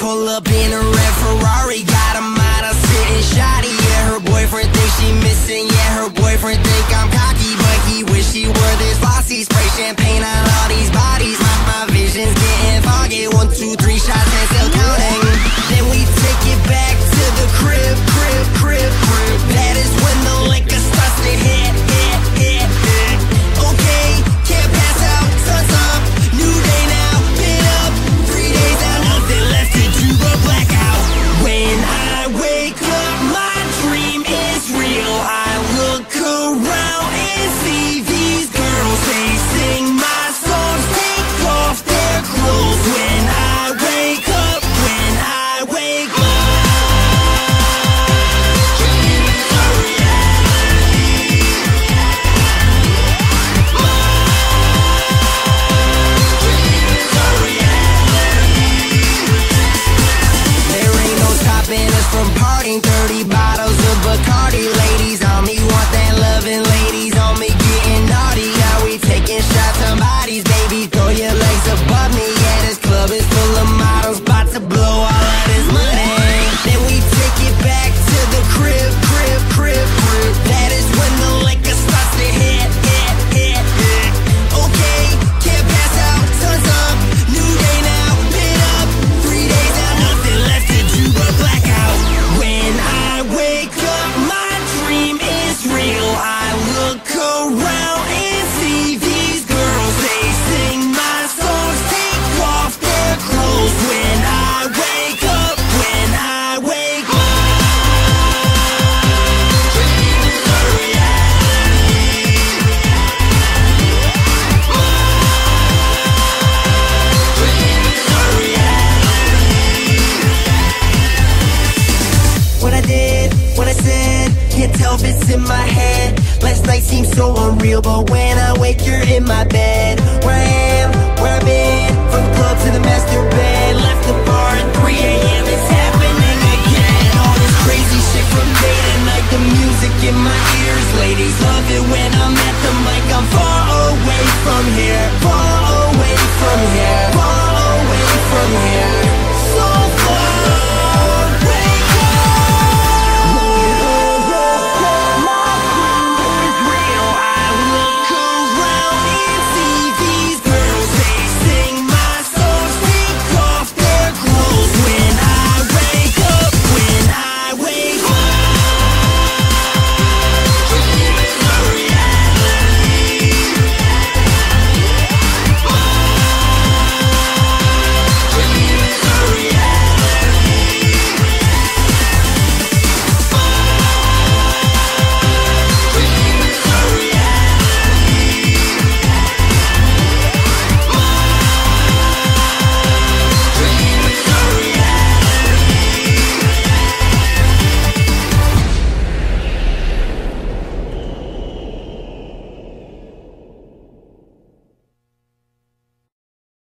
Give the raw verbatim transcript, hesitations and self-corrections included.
pull up in a red Ferrari, got a model sitting shoddy. Yeah, her boyfriend thinks she missing. Yeah, her boyfriend think I'm cocky, but he wish he were this bossy. Spray champagne on all these bodies. My, my vision's getting foggy. One, two, three shots and still counting. Then we take it back to the crib, crib, crib, crib. That is when the liquor starts to hit, hit, hit, hit. Okay, can't pass out, sun's up, new day now, been up, three days out, nothing left to do but blackout. When I wake up, my dream is real. I look around and see these girls. They sing my songs, take off their clothes. When I wake up, when I wake up, from partying, thirty bottles of Bacardi. Ladies on me want that loving, ladies on me getting naughty. Are we taking shots on bodies? Baby, throw your legs above me. Yeah, this club is full of models, about to blow all of this money. Then we take it back to the crib, crib, crib, crib. That is when the liquor starts to hit, hit, hit, hit. Okay, can't pass out, sun's up, new day now, been up, three days out, nothing left to do but blackout. When I wake up, my dream is real. I look around and see these girls. They sing my songs, take off their clothes. When I wake up, when I wake up, dream is a reality. Dream is a reality. What I did, what I said, can't tell if it's in my head. Last night seemed so unreal, but when I wake, you're in my bed. Where I am, where I've been, from the club to the master bed. Left the